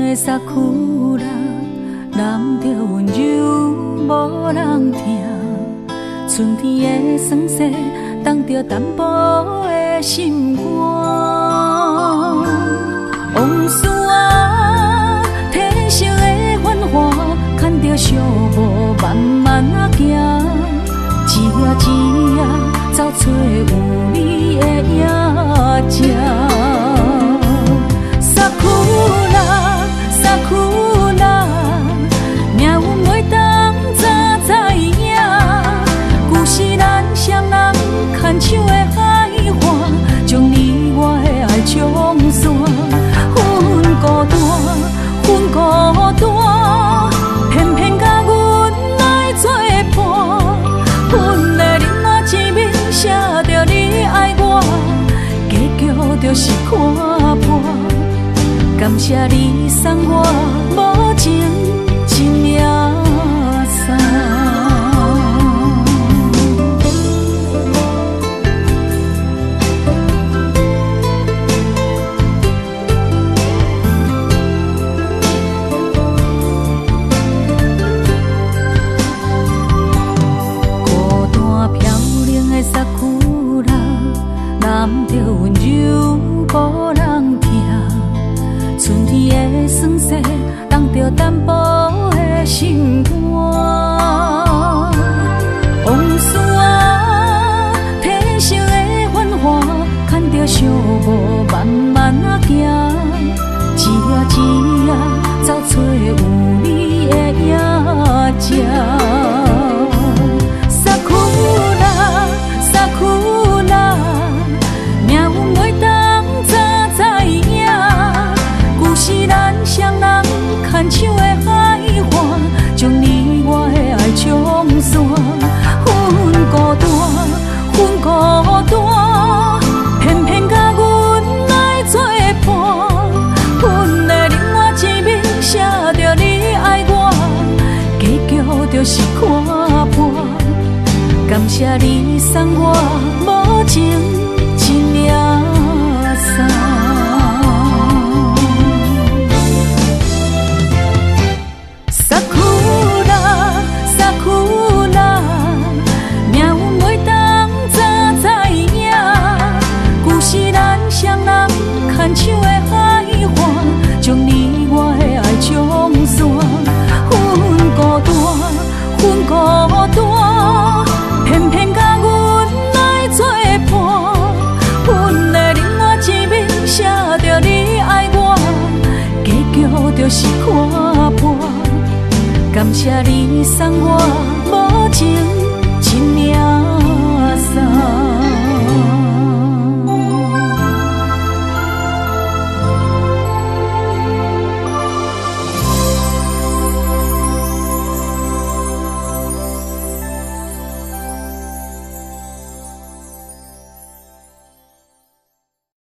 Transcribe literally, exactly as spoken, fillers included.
的萨库拉，揽着温柔无人听。春天的酸涩，冻着淡薄的心肝。往事啊，褪色的繁华，牵着寂寞慢慢啊行，一夜一夜走找有你的影子。萨库拉，萨库拉，命运袂当早知影，旧时咱双人牵手的海岸，将你我的爱冲散。阮孤单，阮孤单，偏偏甲阮来作伴。阮的另外一面写着你爱我，结局就是看破。感谢你送我无情一领衫。萨库拉，揽着温柔无人听。春天的酸涩，冻着淡薄的心肝。往事啊，褪色的繁华，牵着寂寞慢慢啊行，一夜一夜走找有你的影子。牵手的海岸，将你我的爱冲散。阮孤单，阮孤单，偏偏甲阮来作伴。阮的另外一面写着你爱我，结局就是看破。感谢你送我无情一领衫。牵手的海岸，将你我的爱冲散。阮孤单，阮孤单，偏偏甲阮来作伴。阮的另外一面写着你爱我，结局就是看破。感谢你送我无情一领。